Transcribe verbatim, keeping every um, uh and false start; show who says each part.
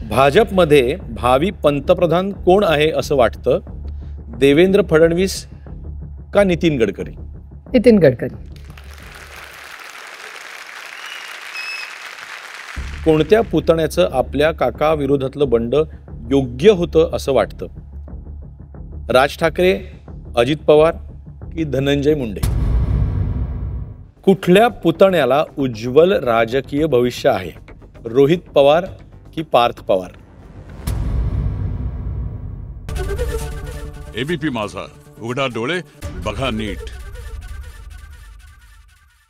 Speaker 1: भाजपमध्ये भावी पंतप्रधान कोण आहे असं वाटतं? देवेंद्र फडणवीस का नितीन गडकरी?
Speaker 2: नितीन गडकरी.
Speaker 1: कोणत्या पुतण्याचं आपल्या काका विरोधातलं बंड योग्य होतं असं वाटतं? राज ठाकरे, अजित पवार की धनंजय मुंडे? कुठल्या पुतण्याला उज्ज्वल राजकीय भविष्य आहे? रोहित पवार की पार्थ पवार?
Speaker 3: एबीपी माझा, उघडा डोळे बघा नीट.